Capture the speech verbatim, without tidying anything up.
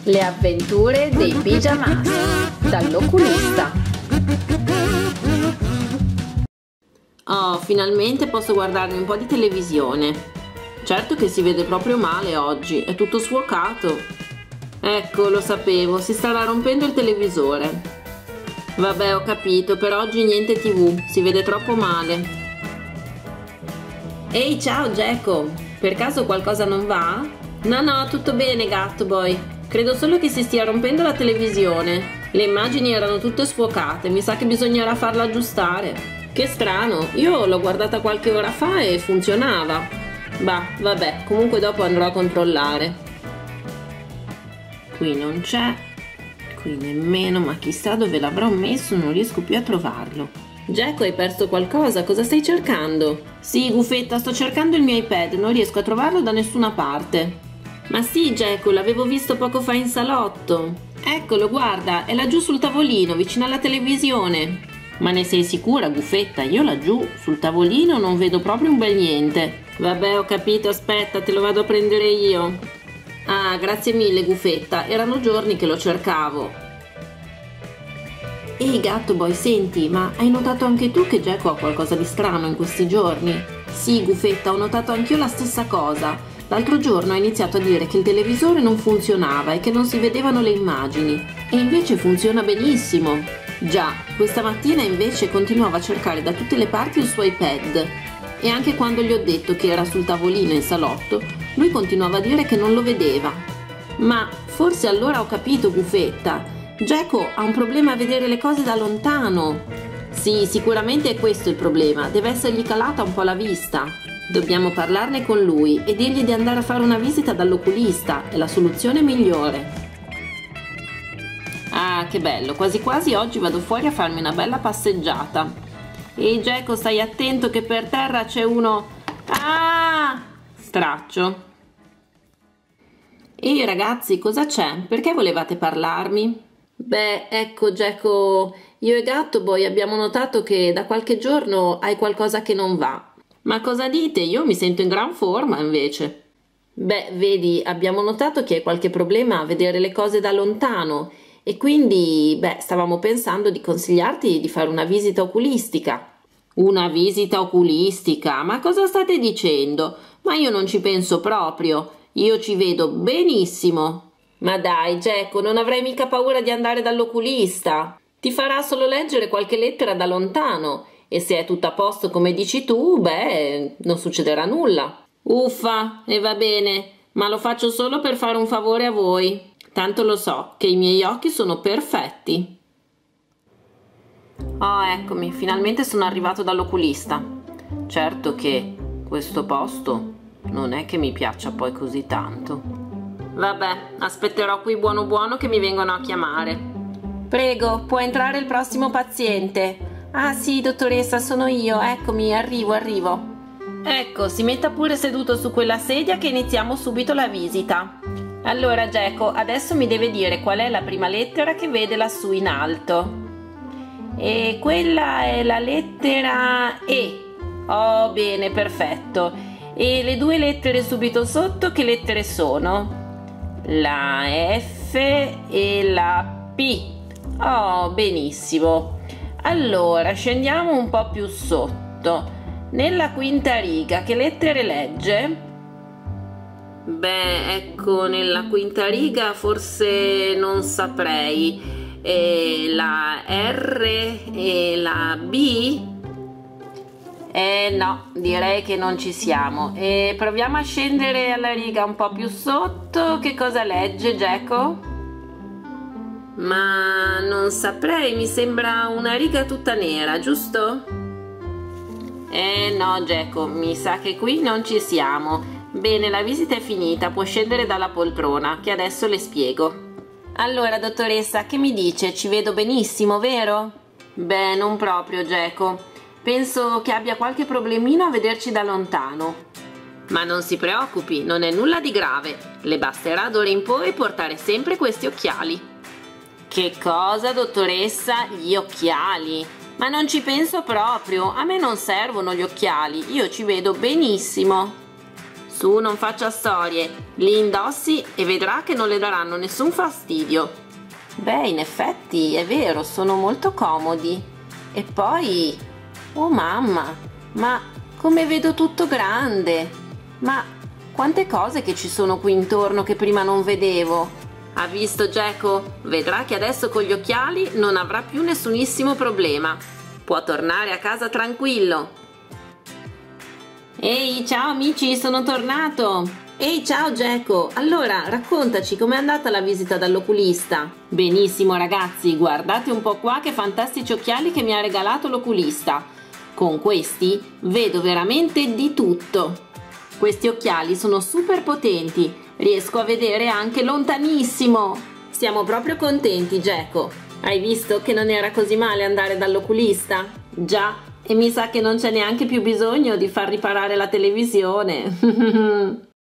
Le avventure dei pigiamas dall'oculista. Oh, finalmente posso guardarmi un po' di televisione. Certo che si vede proprio male oggi, è tutto sfuocato. Ecco, lo sapevo, si starà rompendo il televisore. Vabbè, ho capito, per oggi niente tivù, si vede troppo male. Ehi, ciao Geco, per caso qualcosa non va? No, no, tutto bene, gatto boy. Credo solo che si stia rompendo la televisione. Le immagini erano tutte sfuocate, mi sa che bisognerà farla aggiustare. Che strano, io l'ho guardata qualche ora fa e funzionava. Bah, vabbè, comunque dopo andrò a controllare. Qui non c'è, qui nemmeno, ma chissà dove l'avrò messo, non riesco più a trovarlo. Geco, hai perso qualcosa? Cosa stai cercando? Sì, Gufetta, sto cercando il mio iPad, non riesco a trovarlo da nessuna parte. Ma sì, Geco, l'avevo visto poco fa in salotto. Eccolo, guarda, è laggiù sul tavolino, vicino alla televisione. Ma ne sei sicura, Gufetta? Io laggiù, sul tavolino, non vedo proprio un bel niente. Vabbè, ho capito, aspetta, te lo vado a prendere io. Ah, grazie mille, Gufetta, erano giorni che lo cercavo. Ehi, gatto boy, senti, ma hai notato anche tu che Geco ha qualcosa di strano in questi giorni? Sì, Gufetta, ho notato anch'io la stessa cosa. L'altro giorno ha iniziato a dire che il televisore non funzionava e che non si vedevano le immagini. E invece funziona benissimo. Già, questa mattina invece continuava a cercare da tutte le parti il suo iPad. E anche quando gli ho detto che era sul tavolino in salotto, lui continuava a dire che non lo vedeva. Ma forse allora ho capito, Gufetta. Geco ha un problema a vedere le cose da lontano. Sì, sicuramente è questo il problema. Deve essergli calata un po' la vista. Dobbiamo parlarne con lui e dirgli di andare a fare una visita dall'oculista, è la soluzione migliore. Ah, che bello, quasi quasi oggi vado fuori a farmi una bella passeggiata. Ehi Geco, stai attento che per terra c'è uno... Ah! Straccio. Ehi ragazzi, cosa c'è? Perché volevate parlarmi? Beh, ecco Geco, io e Gatto Boy abbiamo notato che da qualche giorno hai qualcosa che non va. Ma cosa dite? Io mi sento in gran forma invece. Beh, vedi, abbiamo notato che hai qualche problema a vedere le cose da lontano e quindi, beh, stavamo pensando di consigliarti di fare una visita oculistica. Una visita oculistica? Ma cosa state dicendo? Ma io non ci penso proprio. Io ci vedo benissimo. Ma dai, Geco, non avrai mica paura di andare dall'oculista. Ti farà solo leggere qualche lettera da lontano. E se è tutto a posto come dici tu, beh, non succederà nulla. Uffa, e va bene, ma lo faccio solo per fare un favore a voi. Tanto lo so che i miei occhi sono perfetti. Oh, eccomi, finalmente sono arrivato dall'oculista. Certo che questo posto non è che mi piaccia poi così tanto. Vabbè, aspetterò qui buono buono che mi vengano a chiamare. Prego, può entrare il prossimo paziente. Ah sì, dottoressa, sono io, eccomi, arrivo, arrivo. Ecco, si metta pure seduto su quella sedia che iniziamo subito la visita. Allora, Geco, adesso mi deve dire qual è la prima lettera che vede lassù in alto. E quella è la lettera E. Oh, bene, perfetto. E le due lettere subito sotto, che lettere sono? La F e la P. Oh, benissimo. Allora, scendiamo un po' più sotto. Nella quinta riga, che lettere legge? Beh, ecco, nella quinta riga forse non saprei. E la R e la B? Eh no, direi che non ci siamo. E proviamo a scendere alla riga un po' più sotto. Che cosa legge, Geco? Ma non saprei, mi sembra una riga tutta nera, giusto? Eh no, Geco, mi sa che qui non ci siamo. Bene, la visita è finita, può scendere dalla poltrona, che adesso le spiego. Allora, dottoressa, che mi dice? Ci vedo benissimo, vero? Beh, non proprio, Geco. Penso che abbia qualche problemino a vederci da lontano. Ma non si preoccupi, non è nulla di grave. Le basterà d'ora in poi portare sempre questi occhiali. Che cosa, dottoressa? Gli occhiali? Ma non ci penso proprio, a me non servono gli occhiali, io ci vedo benissimo. Su, non faccia storie, li indossi e vedrà che non le daranno nessun fastidio. Beh, in effetti è vero, sono molto comodi. E poi, oh mamma, ma come vedo tutto grande! Ma quante cose che ci sono qui intorno che prima non vedevo! Ha visto, Geco? Vedrà che adesso con gli occhiali non avrà più nessunissimo problema. Può tornare a casa tranquillo. Ehi, ciao amici, sono tornato! Ehi, ciao Geco! Allora, raccontaci com'è andata la visita dall'oculista? Benissimo ragazzi, guardate un po' qua che fantastici occhiali che mi ha regalato l'oculista. Con questi vedo veramente di tutto. Questi occhiali sono super potenti, riesco a vedere anche lontanissimo. Siamo proprio contenti, Geco. Hai visto che non era così male andare dall'oculista? Già. E mi sa che non c'è neanche più bisogno di far riparare la televisione.